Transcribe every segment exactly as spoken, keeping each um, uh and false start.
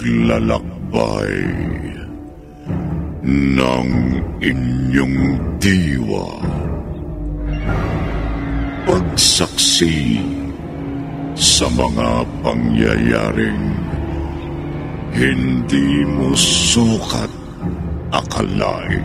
paglalakbay ng inyong diwa. Pagsaksi sa mga pangyayaring hindi mo sukat akalain.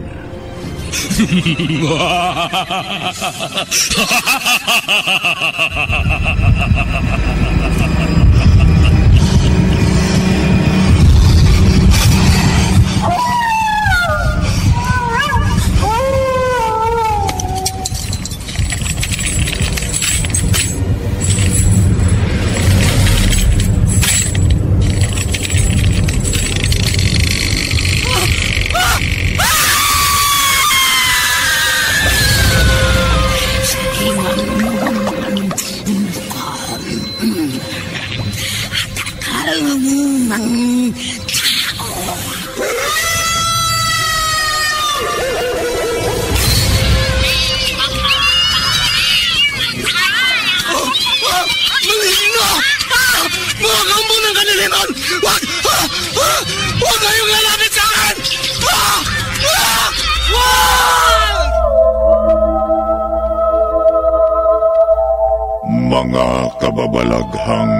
Mga kababalaghang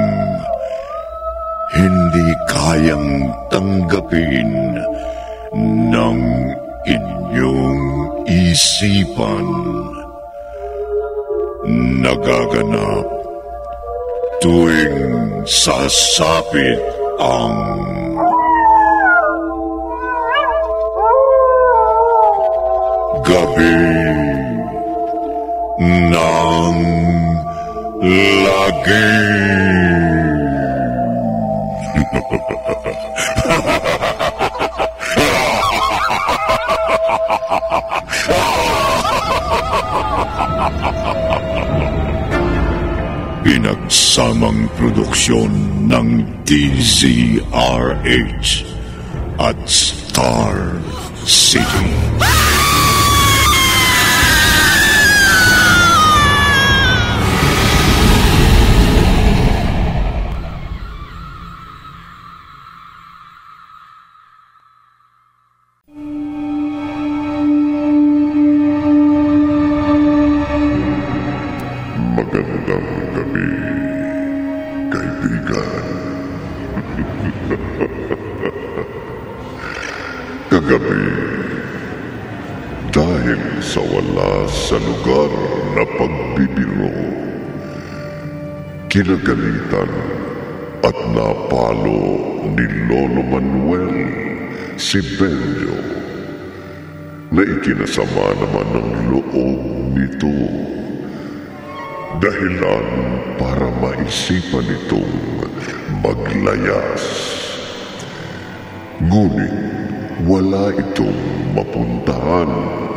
hindi kayang tanggapin ng inyong isipan, nagaganap tuwing sasapit ang gabi ng lagi. Pinagsamang produksyon ng D Z R H at Star City. Magandang gabi, kaibigan. Kagabi, dahil sa wala sa lugar na pagbibiro, kinagalitan at napalo ni Lolo Manuel si Benjo, na ikinasama naman ng loob nito. Dahilan para maisipan itong maglayas. Ngunit wala itong mapuntahan.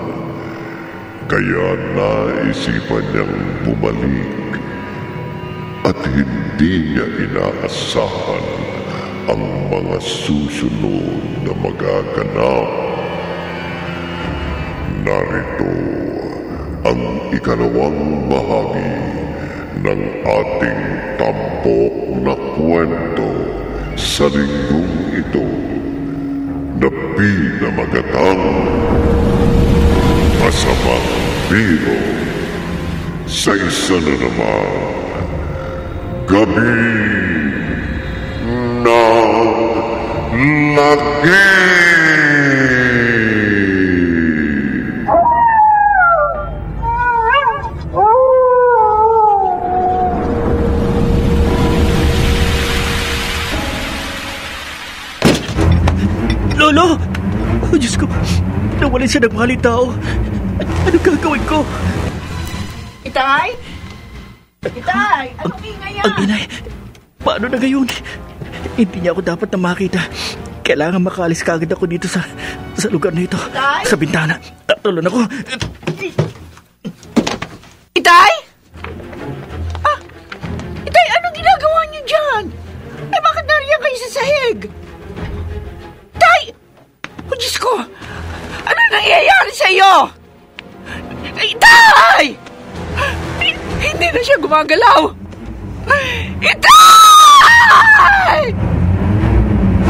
Kaya naisipan niyang bumalik at hindi niya inaasahan ang mga susunod na magaganap. Narito ang ikalawang bahagi ng ating tampok na kwento sa linggong ito na pinamagatang Masamang Biro sa isa na naman Gabi ng Lagi. Lolo! Oh, Diyos ko! Nawalan siya ng maling tao. Ano gagawin ko? Itay? Itay! Anong ingay yan? Ang inay! Paano na gayon? Hindi niya ako dapat na makita. Kailangan makaalis kagad ako dito sa sa lugar na ito. Itay? Sa bintana. Tatulon ako. Itay? Ah! Itay, anong ginagawa niyo dyan? Eh, bakit nariyan kayo sa sahig? Itay! Oh, Diyos ko! Ano nangyayari sa iyo? Itay! Hindi na siya gumagalaw. Itay!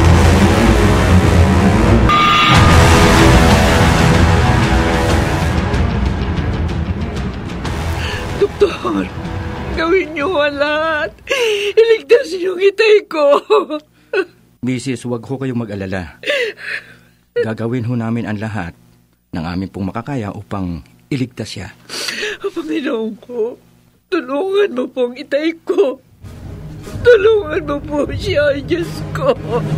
Senyor, gawin niyo ang lahat. Iligtas niyo ang itay ko. Misis, huwag ho kayong mag-alala. Gagawin ho namin ang lahat ng aming pong makakaya upang iligtas siya. Panginoon ko, tulungan mo po ang itay ko. Tulungan mo po siya, Diyos ko.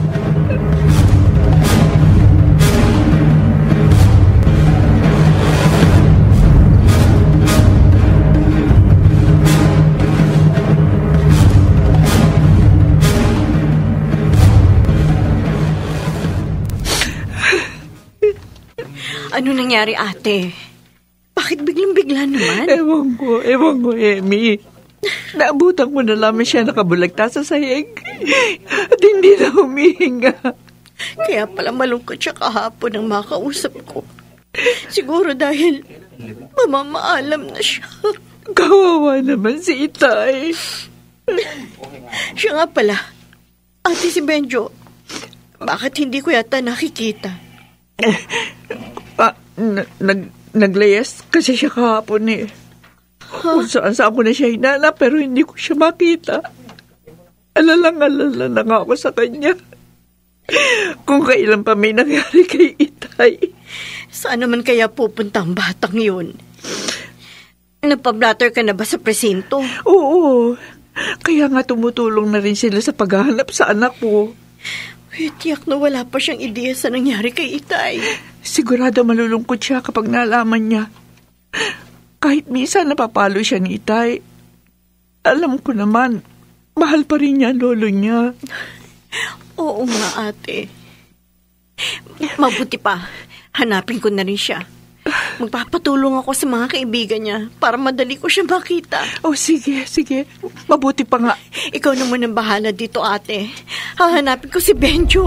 Ano nangyari, ate? Bakit biglang-bigla naman? Ewan ko, ewan ko, Emi. Naabutan ko na lamang siya nakabulagta sa sahig. At hindi na humihinga. Kaya pala malungkot siya kahapon ang makausap ko. Siguro dahil mamamaalam na siya. Kawawa naman si Itay. Siya nga pala, ate si Benjo, bakit hindi ko yata nakikita? Ah, n- nag, naglayas kasi siya kahapon eh. Huh? Kung saan saan ko na siya hinanap pero hindi ko siya makita. Alalang-alala na nga ako sa kanya. Kung kailan pa may nangyari kay Itay. Saan naman kaya pupunta ang batang yun? Napablatter ka na ba sa presinto? Oo. Kaya nga tumutulong na rin sila sa paghahanap sa anak ko. Uy, tiyak na wala pa siyang ideya sa nangyari kay Itay. Sigurado malulungkot siya kapag nalaman niya. Kahit minsan napapalo siya ni Itay. Alam ko naman, mahal pa rin niya ang lolo niya. Oo nga, ate. Mabuti pa, hanapin ko na rin siya. Magpapatulong ako sa mga kaibigan niya para madali ko siya makita. Oh, sige, sige. Mabuti pa nga. Ikaw naman ang bahala dito, ate. Hahanapin ko si Benjo.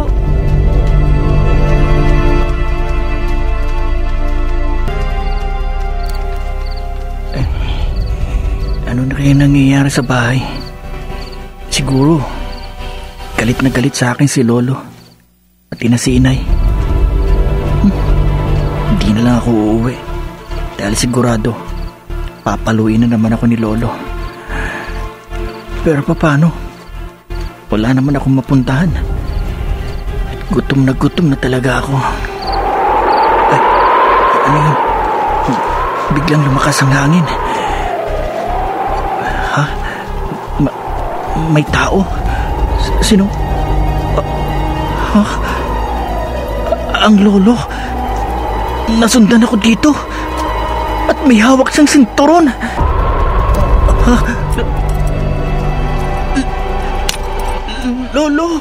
Eh, ano na kaya nangyayari sa bahay? Siguro, galit na galit sa akin si Lolo. Pati na si Inay. Hmm, hindi na lang ako uuwi. Dahil sigurado, papaluin na naman ako ni Lolo. Pero paano? Wala naman akong mapuntahan. At gutom na gutom na talaga ako. Ay, ano yun? Biglang lumakas ang hangin. Ha? Ma- may tao? S- sino? Uh, ha? Ang lolo? Nasundan ako dito. At may hawak siyang sinturon. Ha? Lolo!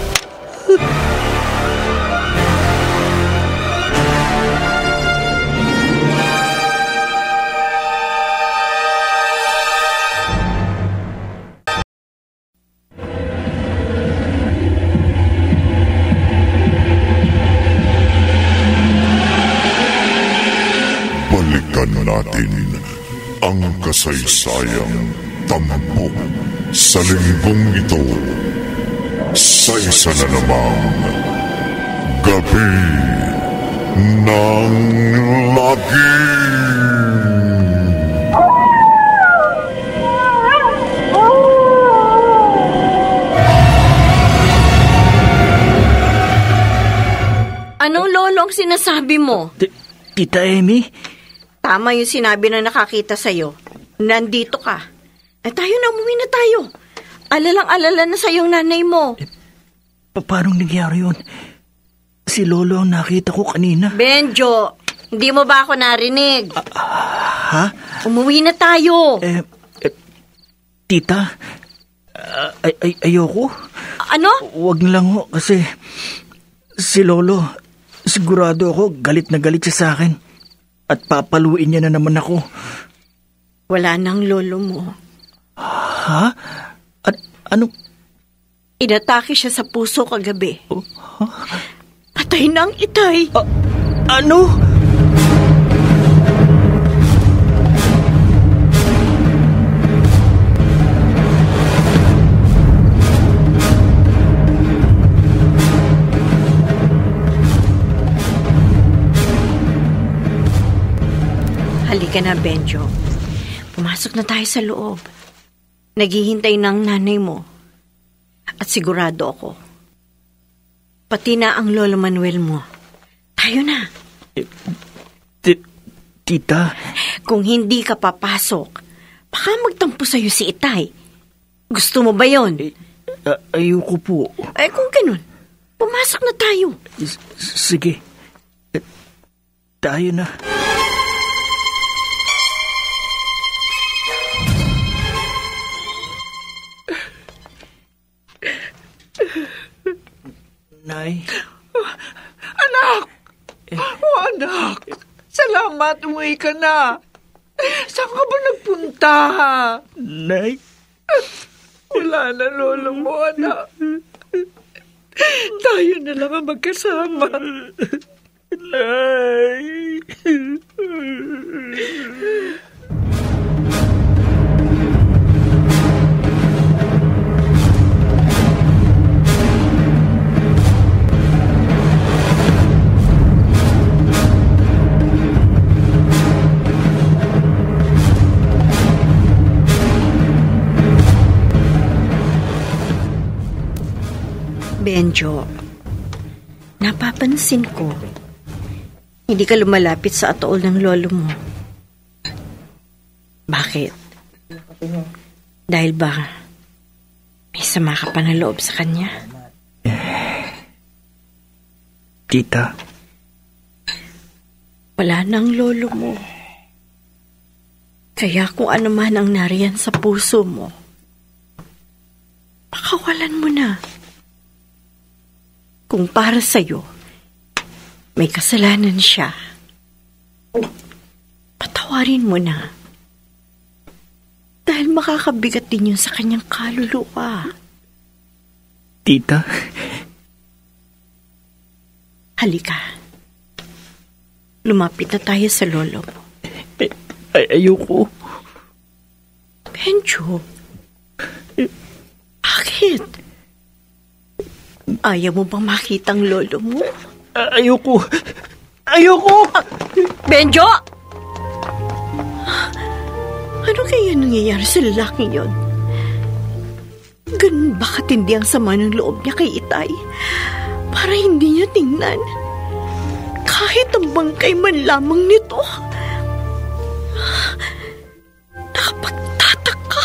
Balikan natin ang kasaysayang tampok sa linggong ito sa isa na namang Gabi ng Lagim. Anong lolo ang sinasabi mo? T- Tita Amy? Tama yung sinabi na nakakita sa'yo. Nandito ka. Eh tayo na, umuwi na tayo. Alalang-alala na sa'yo ang nanay mo. Eh, pa- paano nangyari yun? Si Lolo ang nakita ko kanina. Benjo, hindi mo ba ako narinig? Uh, ha? Umuwi na tayo. Eh, eh Tita, uh, ay, ay, ayoko. Ano? Huwag na lang ho, kasi si Lolo, sigurado ako galit na galit siya sa akin. At papaluin niya na naman ako. Wala nang lolo mo. Ha? At ano? Inatake siya sa puso kagabi. Oh, huh? Patay na ang Itay. Uh, ano? Halika na, Benjo. Pumasok na tayo sa loob. Naghihintay ng nanay mo. At sigurado ako, pati na ang Lolo Manuel mo. Tayo na. T- Tita? Kung hindi ka papasok, baka magtampo sa'yo si Itay. Gusto mo ba yon? Eh, uh, ayoko po. Eh kung ganun, pumasok na tayo. S- Sige. Eh, tayo na. Nay? Anak! Oh, anak! Salamat, umuwi ka na. Saan ka ba nagpunta? Nay? Wala na, lolo mo, anak. Tayo na lang ang magkasama. Nay? Benjo, napapansin ko, hindi ka lumalapit sa ataol ng lolo mo. Bakit? Dahil ba may sama ka pa na loob sa kanya? Tita? Wala nang lolo mo. Kaya kung ano man ang nariyan sa puso mo, pakawalan mo na. Kung para sa'yo, may kasalanan siya, patawarin mo na. Dahil makakabigat din yun sa kanyang kaluluwa. Tita? Halika. Lumapit na tayo sa lolo mo. Ay, ay ayoko. Benjo, bakit? Ayaw mo bang makita ang lolo mo? Ay, ayoko. Ayoko! Ah, Benjo! Ano kaya nangyayari sa lalaking yon? Ganun ba katindi ang sama ng loob niya kay Itay? Para hindi niya tingnan. Kahit ang bangkay man lamang nito. Nakapagtataka.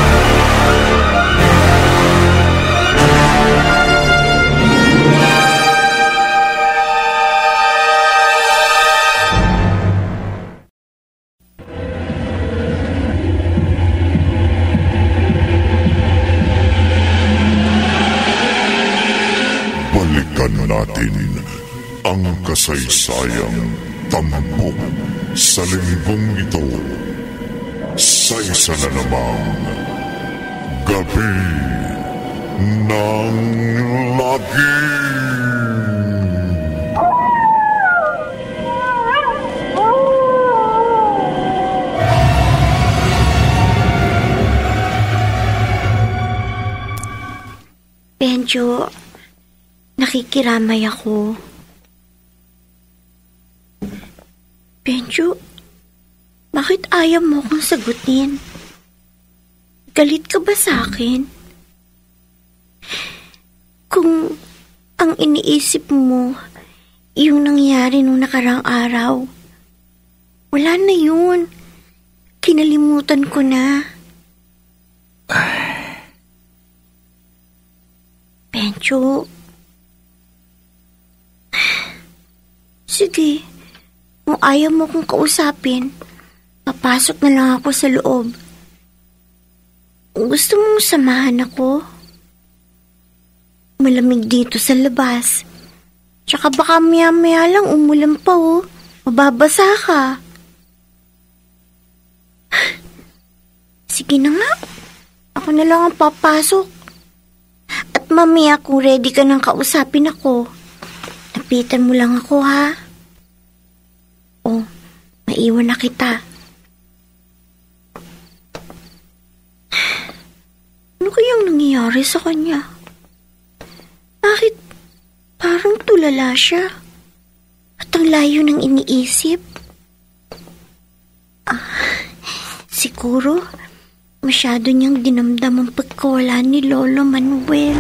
Balikan natin ang kasaysayang tampok sa linggong ito sa isa na namang Gabi ng Lagim. Benjo, nakikiramay ako. Benjo, bakit ayaw mo akong sagutin? Galit ka ba sa akin? Kung ang iniisip mo, yung nangyari nung nakarang araw, wala na yun. Kinalimutan ko na. Benjo, sige, kung ayaw mo kong kausapin, papasok na lang ako sa loob. Gusto mong samahan ako? Malamig dito sa labas. Tsaka baka maya-maya lang umulan pa oh. Mababasa ka. Sige na nga. Ako na lang ang papasok. At mamaya kung ready ka nang kausapin ako, lapitan mo lang ako ha. Oh, maiwan na kita. Ano kayang nangyayari sa kanya? Bakit parang tulala siya? At ang layo ng iniisip? Ah, siguro Siguro, masyado niyang dinamdam ang pagkawala ni Lolo Manuel.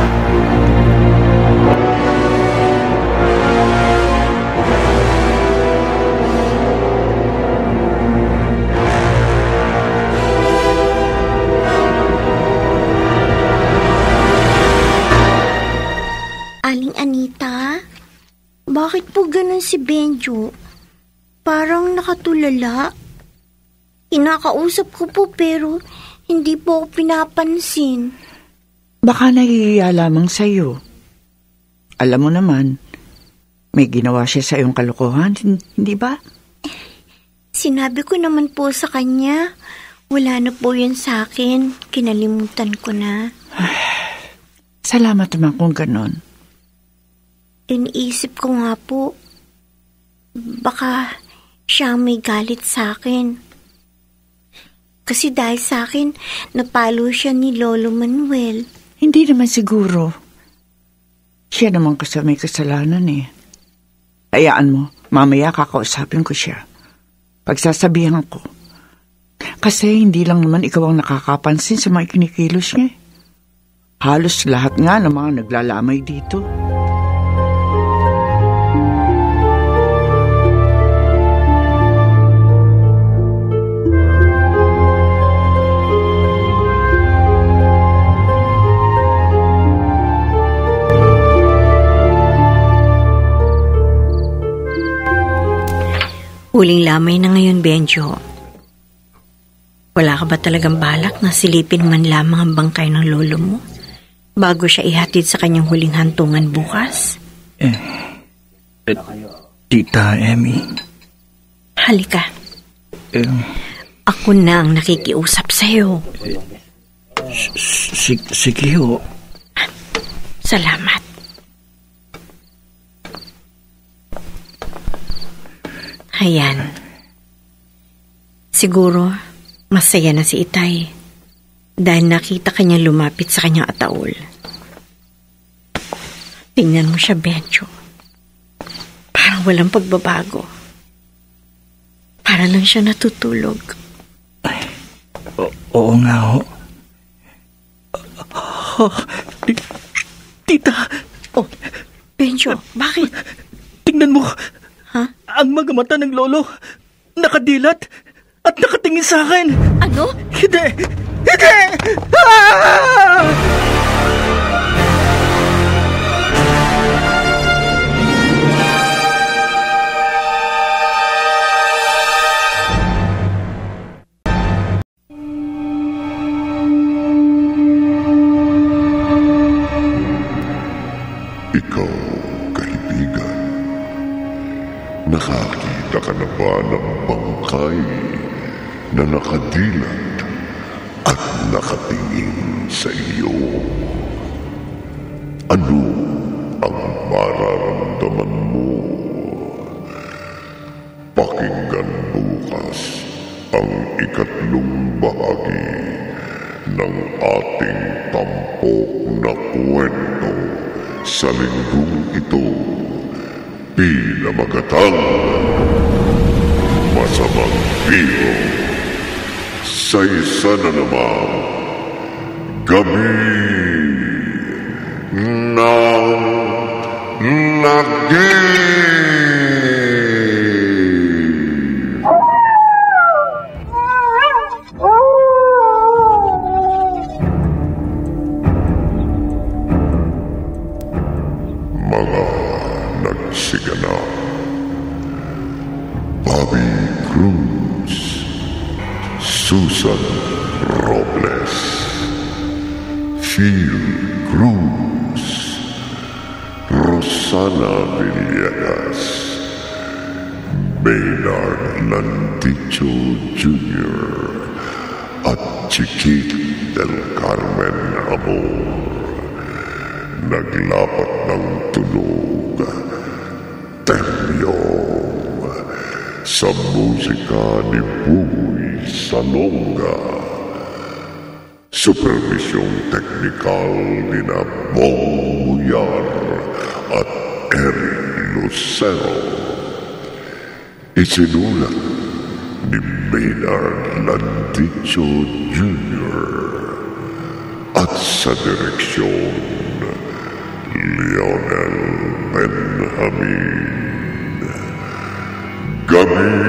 Aling Anita, bakit po ganun si Benjo? Parang nakatulala. Kinakausap ko po pero hindi po ako pinapansin. Baka nahihiya lamang sa'yo. Alam mo naman, may ginawa siya sa iyong kalokohan, hindi ba? Sinabi ko naman po sa kanya, wala na po yun sa akin. Kinalimutan ko na. Salamat naman kung ganon. Iniisip ko nga po, baka siya may galit sa akin. Kasi dahil sa akin, napalo siya ni Lolo Manuel. Hindi naman siguro. Siya naman kasi may kasalanan eh. Hayaan mo, mamaya kakausapin ko siya. Pagsasabihan ko. Kasi hindi lang naman ikaw ang nakakapansin sa mga kinikilos niya. Halos lahat nga ng mga naglalamay dito. Huling lamay na ngayon, Benjo. Wala ka ba talagang balak na silipin man lamang ang bangkay ng lolo mo bago siya ihatid sa kanyang huling hantungan bukas? Eh, eh Tita Emmy. Halika. Eh, Ako na ang nakikiusap sa'yo. s- sige ho. Salamat. Ayan. Siguro, masaya na si Itay dahil nakita kanya lumapit sa kanyang ataol. Tingnan mo siya, Benjo. Parang walang pagbabago. Para lang siya natutulog. Ay, o- oo nga ho. Oh, ti- tita! Oh, Benjo, bakit? Tingnan mo! Ha? Ang mga mata ng lolo, nakadilat at nakatingin sa akin. Ano? Hindi! Hindi! Ah! Ikaw, kaibigan, nakakita ka na ba ng bangkay na nakadilat at nakatingin sa iyo? Ano ang mararamdaman mo? Pakinggan bukas ang ikatlong bahagi ng ating tampok na kwento sa linggong ito. Pinamagatang Masamang Biro sa isa na namang gabi ng Naging. Mga nagsiganap: Bobby Cruz, Susan Robles, Phil Cruz, Rosana Villegas, Maynard Landicho Junior at Chiquit del Carmen Amor. Naglapat ng tunog, Temyong, sa musika ni Buboy Salonga. Supervisyong teknikal ni na Bong Muyar at Eric Lucero. Isinulat ni Maynard Landicho Junior at sa direksyon Lionel Benjamin. Gabi